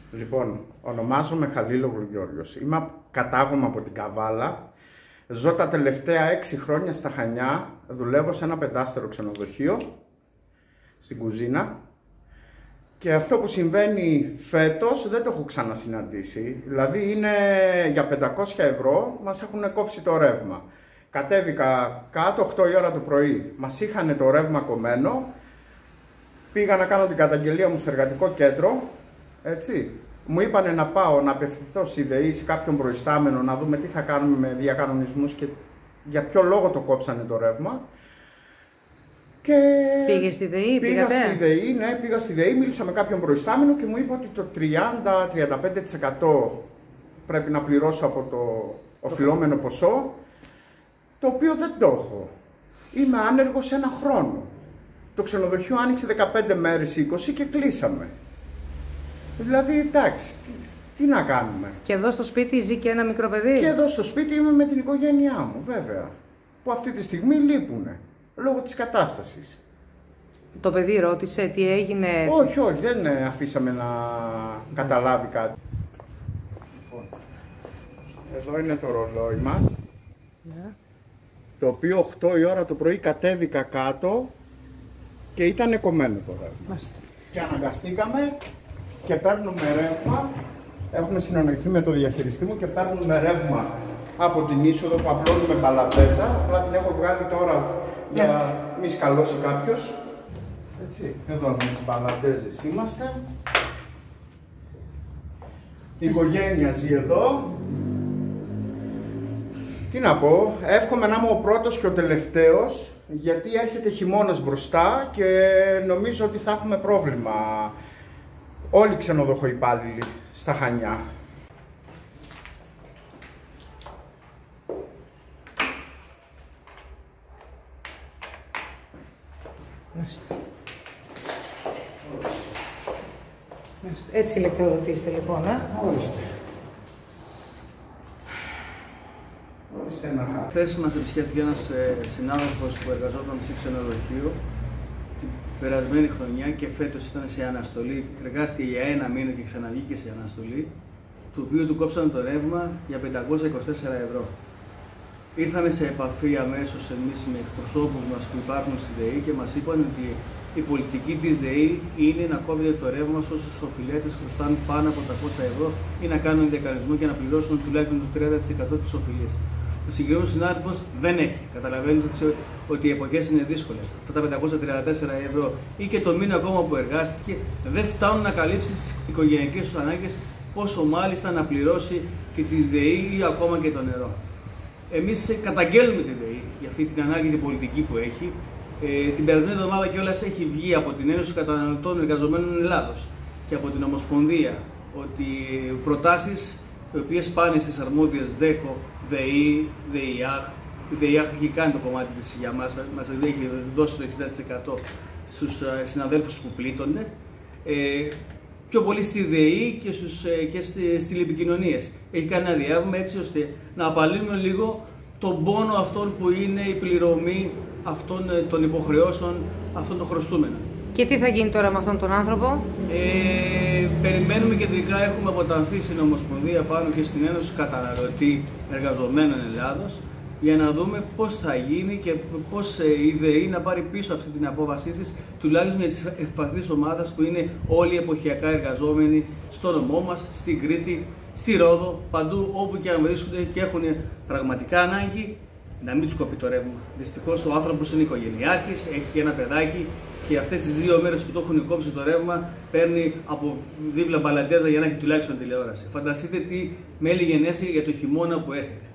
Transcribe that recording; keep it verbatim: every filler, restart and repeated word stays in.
Λοιπόν, ονομάζομαι Χαλίλογλου Γιώργος. Είμαι κατάγομαι από την Καβάλα. Ζω τα τελευταία έξι χρόνια στα Χανιά. Δουλεύω σε ένα πεντάστερο ξενοδοχείο, στην κουζίνα. Και αυτό που συμβαίνει φέτος δεν το έχω ξανασυναντήσει. Δηλαδή είναι για πεντακόσια ευρώ, μας έχουν κόψει το ρεύμα. Κατέβηκα κάτω οκτώ η ώρα το πρωί, μας είχαν το ρεύμα κομμένο. Πήγα να κάνω την καταγγελία μου στο εργατικό κέντρο, έτσι. Μου είπανε να πάω να απευθυνθώ στη ΔΕΗ, σε κάποιον προϊστάμενο, να δούμε τι θα κάνουμε με διακανονισμούς και για ποιο λόγο το κόψανε το ρεύμα. Και πήγε στη ΔΕΗ, πήγα πήγατε? στη ΔΕΗ, ναι, πήγα στη ΔΕΗ, μίλησα με κάποιον προϊστάμενο και μου είπε ότι το τριάντα με τριάντα πέντε τοις εκατό πρέπει να πληρώσω από το οφειλόμενο ποσό, το οποίο δεν το έχω. Είμαι άνεργος ένα χρόνο. Το ξενοδοχείο άνοιξε δεκαπέντε μέρες, είκοσι και κλείσαμε. Δηλαδή, εντάξει, τι, τι να κάνουμε. Και εδώ στο σπίτι ζει και ένα μικρό παιδί? Και εδώ στο σπίτι είμαι με την οικογένειά μου, βέβαια. Που αυτή τη στιγμή λείπουνε, λόγω της κατάστασης. Το παιδί ρώτησε τι έγινε? Όχι, όχι, δεν αφήσαμε να καταλάβει κάτι. Λοιπόν, εδώ είναι το ρολόι μας, Ναι. το οποίο οκτώ η ώρα το πρωί κατέβηκα κάτω και ήταν κομμένο το ρεύμα. Μάστε. Και αναγκαστήκαμε και παίρνουμε ρεύμα. Έχουμε συνεννοηθεί με το διαχειριστή μου και παίρνουμε ρεύμα από την είσοδο που απλώνουμε μπαλαντέζα. Απλά την έχω βγάλει τώρα για να μη σκαλώσει κάποιος. Έτσι, εδώ με τις μπαλαντέζες είμαστε. Η οικογένεια ζει εδώ. Τι να πω, εύχομαι να είμαι ο πρώτος και ο τελευταίος, γιατί έρχεται χειμώνας μπροστά και νομίζω ότι θα έχουμε πρόβλημα όλοι οι ξενοδοχοϊπάλληλοι στα Χανιά. Μάστε. Μάστε. Έτσι ηλεκτροδοτήσετε λοιπόν, ε? Ορίστε. Ορίστε ένα χάρτη. Χθες μας επισκέφθηκε ένας ε, συνάδελφος που εργαζόταν σε ξενοδοχείο την περασμένη χρονιά και φέτος ήταν σε αναστολή. Εργάστηκε για ένα μήνα και ξαναβγήκε σε αναστολή, το οποίο του κόψανε το ρεύμα για πεντακόσια είκοσι τέσσερα ευρώ. Ήρθαμε σε επαφή αμέσως εμείς με εκπροσώπους μας που υπάρχουν στη ΔΕΗ και μας είπαν ότι η πολιτική της ΔΕΗ είναι να κόβεται το ρεύμα σε όσους οφειλέτες χρωστάνε πάνω από τριακόσια ευρώ ή να κάνουν διακανονισμό και να πληρώσουν τουλάχιστον το τριάντα τοις εκατό της οφειλής. Ο συγκεκριμένος συνάδελφος δεν έχει. Καταλαβαίνετε ότι οι εποχές είναι δύσκολες. Αυτά τα πεντακόσια τριάντα τέσσερα ευρώ ή και το μήνα ακόμα που εργάστηκε δεν φτάνουν να καλύψει τις οικογενειακές του ανάγκες, πόσο μάλιστα να πληρώσει και τη ΔΕΗ ή ακόμα και το νερό. Εμείς καταγγέλνουμε τη ΔΕΗ για αυτή την ανάγκη την πολιτική που έχει. Ε, την περασμένη εβδομάδα κιόλας έχει βγει από την Ένωση Καταναλωτών Εργαζομένων Ελλάδος και από την Ομοσπονδία ότι προτάσεις οι οποίες πάνε στις αρμόδιες ΔΕΚΟ, ΔΕΗ, ΔΕΙΑΧ. Η ΔΕΙΑΧ έχει κάνει το κομμάτι της για μας, μας έχει δώσει το εξήντα τοις εκατό στους συναδέλφους που πλήττονται. Ε, πιο πολύ στη ΔΕΗ και, στους, και στις τηλεπικοινωνίες. Έχει κάνει ένα διάβημα έτσι ώστε να απαλύνουμε λίγο τον πόνο αυτών που είναι η πληρωμή αυτών των υποχρεώσεων, αυτών των χρωστούμενων. Και τι θα γίνει τώρα με αυτόν τον άνθρωπο? Ε, περιμένουμε κεντρικά, έχουμε αποτανθεί στην Ομοσπονδία πάνω και στην Ένωση Καταναλωτή Εργαζομένων Ελλάδος για να δούμε πώς θα γίνει και πώς η ΔΕΗ να πάρει πίσω αυτή την απόφασή της, τουλάχιστον για τις ευπαθείς ομάδες που είναι όλοι εποχιακά εργαζόμενοι στο νομό μας, στην Κρήτη, στη Ρόδο, παντού όπου και αν βρίσκονται και έχουν πραγματικά ανάγκη να μην τους κοπεί το ρεύμα. Δυστυχώς ο άνθρωπος είναι οικογενειάρχης, έχει και ένα παιδάκι και αυτές τις δύο μέρες που το έχουν κόψει το ρεύμα παίρνει από δίπλα μπαλαντέζα για να έχει τουλάχιστον τηλεόραση. Φανταστείτε τι μέλη γενέσει για το χειμώνα που έρχεται.